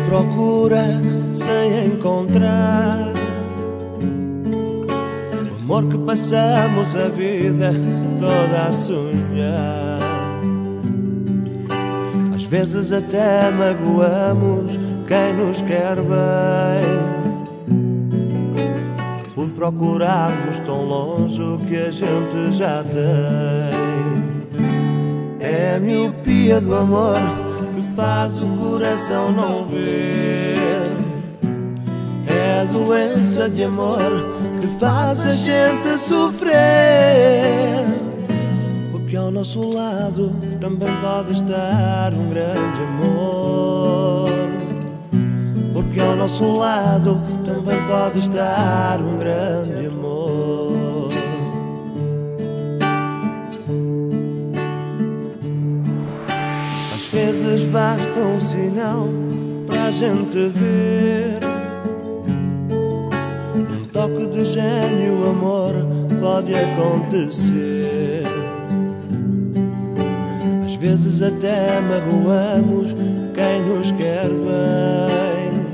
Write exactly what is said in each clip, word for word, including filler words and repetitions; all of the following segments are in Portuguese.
procura sem encontrar o amor que passamos a vida toda a sonhar. Às vezes até magoamos quem nos quer bem por procurarmos tão longe o que a gente já tem. É a miopia do amor que faz o coração não ver. É a doença de amor que faz a gente sofrer. Porque ao nosso lado também pode estar um grande amor. Porque ao nosso lado também pode estar um grande amor. Às vezes basta um sinal para a gente ver. Um toque de gênio, amor, pode acontecer. Às vezes até magoamos quem nos quer bem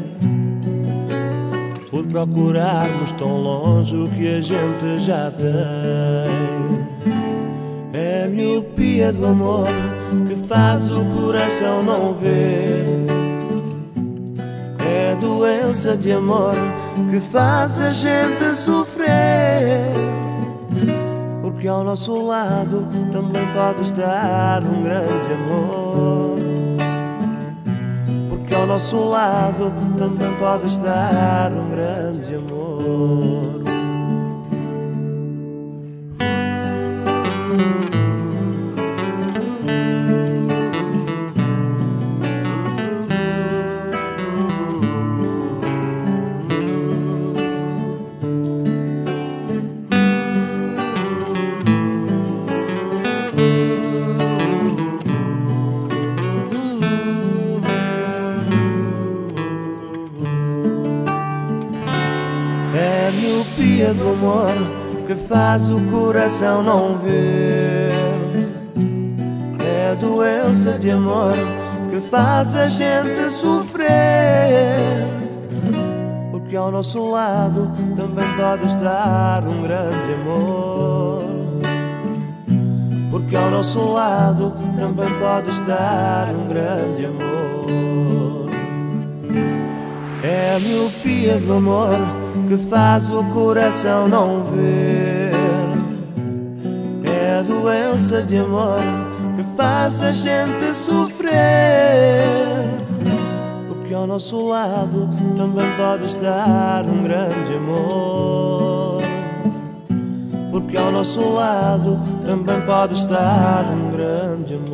por procurarmos tão longe o que a gente já tem. É a miopia do amor que faz o coração não ver. É a doença de amor que faz a gente sofrer. Porque ao nosso lado também pode estar um grande amor. Porque ao nosso lado também pode estar um grande amor. É a miopia do amor que faz o coração não ver. É a doença de amor que faz a gente sofrer. Porque ao nosso lado também pode estar um grande amor. Porque ao nosso lado também pode estar um grande amor. É a miopia do amor que faz o coração não ver. É a doença de amor que faz a gente sofrer. Porque ao nosso lado também pode estar um grande amor. Porque ao nosso lado também pode estar um grande amor.